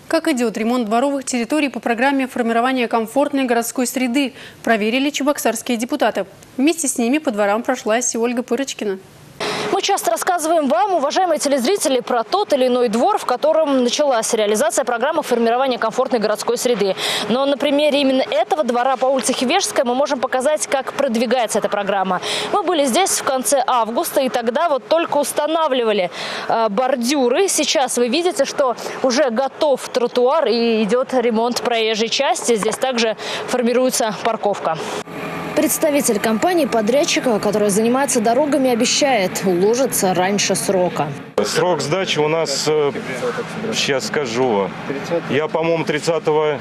Как идет ремонт дворовых территорий по программе формирования комфортной городской среды, проверили чебоксарские депутаты. Вместе с ними по дворам прошлась и Ольга Пырочкина. Мы часто рассказываем вам, уважаемые телезрители, про тот или иной двор, в котором началась реализация программы формирования комфортной городской среды. Но на примере именно этого двора по улице Хивежская мы можем показать, как продвигается эта программа. Мы были здесь в конце августа, и тогда вот только устанавливали бордюры. Сейчас вы видите, что уже готов тротуар и идет ремонт проезжей части. Здесь также формируется парковка. Представитель компании-подрядчика, которая занимается дорогами, обещает уложиться раньше срока. Срок сдачи у нас, сейчас скажу, я, по-моему, 30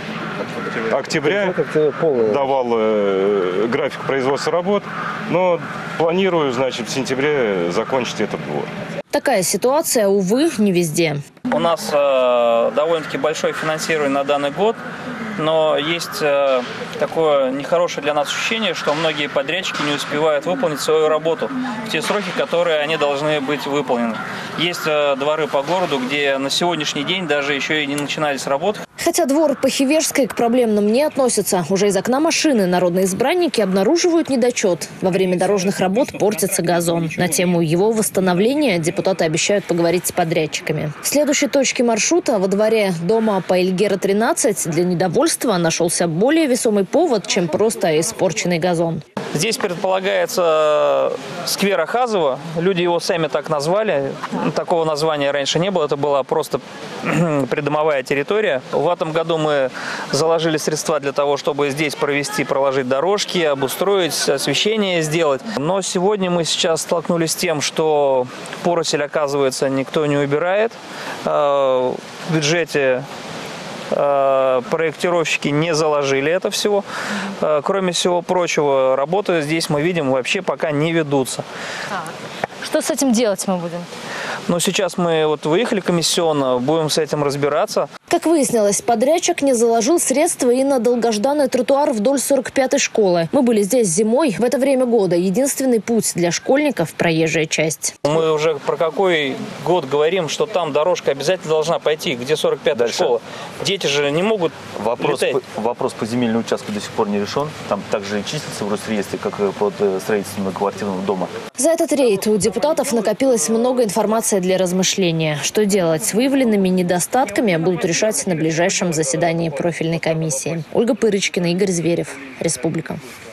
октября давал график производства работ, но планирую, значит, в сентябре закончить этот двор. Такая ситуация, увы, не везде. У нас довольно-таки большое финансирование на данный год, но есть такое нехорошее для нас ощущение, что многие подрядчики не успевают выполнить свою работу в те сроки, которые они должны быть выполнены. Есть дворы по городу, где на сегодняшний день даже еще и не начинались работы. Хотя двор по Хивежской к проблемным не относится. Уже из окна машины народные избранники обнаруживают недочет. Во время дорожных работ портится газон. На тему его восстановления депутаты обещают поговорить с подрядчиками. В следующей точке маршрута во дворе дома по Эльгера 13 для недовольства нашелся более весомый повод, чем просто испорченный газон. Здесь предполагается сквер Ахазова. Люди его сами так назвали. Такого названия раньше не было. Это была просто придомовая территория. В этом году мы заложили средства для того, чтобы здесь проложить дорожки, обустроить, освещение сделать. Но сегодня мы сейчас столкнулись с тем, что поросль, оказывается, никто не убирает. В бюджете проектировщики не заложили это всего. Кроме всего прочего, работы здесь мы видим вообще пока не ведутся. Что с этим делать мы будем? Но сейчас мы выехали комиссионно, будем с этим разбираться. Как выяснилось, подрядчик не заложил средства и на долгожданный тротуар вдоль 45-й школы. Мы были здесь зимой. В это время года единственный путь для школьников – проезжая часть. Мы уже про какой год говорим, что там дорожка обязательно должна пойти, где 45-я школа. Дети же не могут летать. Вопрос по земельному участку до сих пор не решен. Там также числится в Росреестре, как под строительством многоквартирного дома. За этот рейд у депутатов накопилось много информации для размышления. Что делать с выявленными недостатками будут решать на ближайшем заседании профильной комиссии. Ольга Пырочкина, Игорь Зверев. Республика.